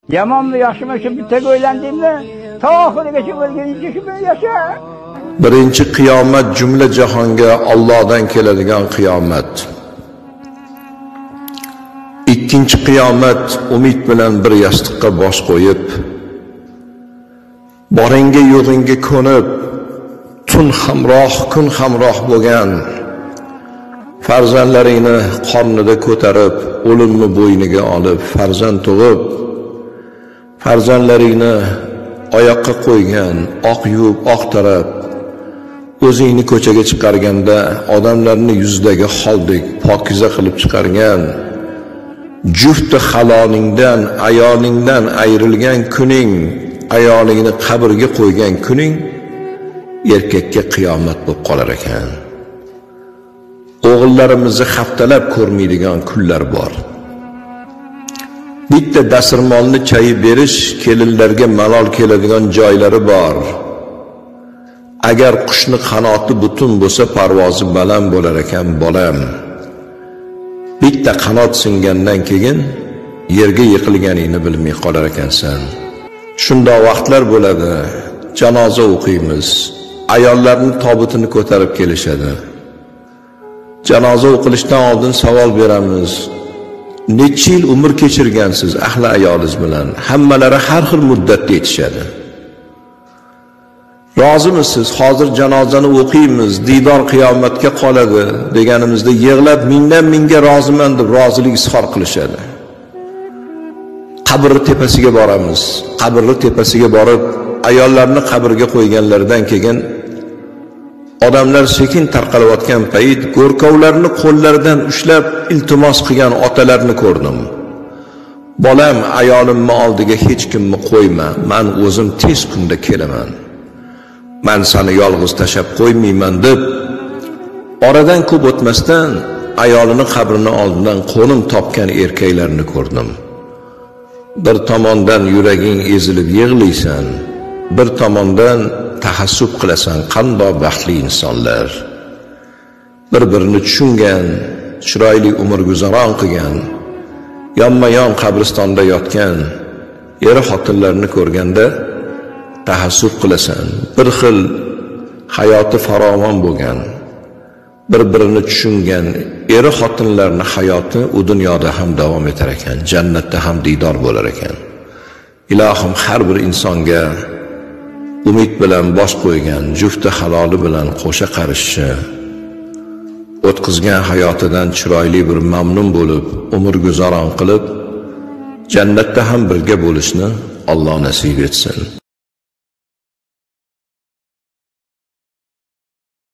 Yaman mı yaşıma şu bir tek öğlendiğimde ta ahirigacha o'lgunicha shu bilan yasha. Birinchi qiyomat jumla jahonga Allohdan keladigan qiyomat. Ikkinchi qiyomat umid bilan bir yostiqqa bosh qo'yib, boringga yo'g'ingga ko'nib, tun hamroh, kun hamroh bo'lgan farzandlaringni qornida ko'tarib, o'limni bo'yniga olib, farzand tug'ib, farzandlaringni oyoqqa qo'ygan, oq yuvib, oq tarab, o'zingni ko'chaga chiqarganda odamlarni yuzdagi holdek pokiza qilib chiqargan, jufti halolingdan, ayolingdan ayrilgan kuning, ayolingni qabrga qo'ygan kuning erkakka qiyomat bo'lib qolar ekan. O'g'illarimizni haftalab ko'rmaydigan kunlar bor. Bitta dasturmonni chayib berish kelinlarga malol keladigan joylari bor. Agar qushni qanoti butun bo'lsa parvozi baland bo'lar ekan bolam. Bitta qanot singandan keyin yerga yiqilganingni bilmay qolar ekansan. Shunda vaqtlar bo'ladi. Janoza o'qiymiz. Ayollarning tobutini ko'tarib kelishadi. Janoza o'qilishdan oldin savol beramiz. Necha yil umr kechirgansiz ahli ayolingiz bilan? Hammalari har xil muddatda aytishadi. Rozimisiz? Hozir janozani o'qiymiz, diydor qiyomatga qoladi deganimizda yig'lab mingdan mingga roziman deb rozilik izhor qilishadi. Qabr tepasiga boramiz. Qabr tepasiga borib, ayollarni qabrga qo'yganlardan keyin odamlar sekin tarqalayotgan payt go'rkovlarni qo'llaridan ushlab iltimos qilgan otalarni ko'rdim. Bolam, ayolimni oldiga hech kimni qo'yma, men o'zim tez kunda kelaman. Men seni yolg'iz tashab qo'ymayman deb oradan ko'p o'tmasdan ayolini qabrini oldidan qo'nim topgan erkaklarni ko'rdim. Bir tomondan yuraging ezilib yig'laysan, bir tomondan tahassub qilasan, qanday baxtli insonlar. Bir-birini tushungan, chiroyli umr guzaron qilgan, yonma-yon qabristonda yotgan eri xotinlarni ko'rganda tahassub qilasan. Bir xil hayoti farovon bo'lgan, bir-birini tushungan eri xotinlarning hayoti u dunyoda ham davom etar ekan, jannatda ham diydor bo'lar ekan. Ilohim har bir insonga umid bilan bosh qo'ygan, jufti haloli bilan qo'sha qarishchi, o'tkazgan hayotidan chiroyli bir mamnun bo'lib, umr guzaron qilib, jannatda ham birga bo'lishni Alloh nasib etsin.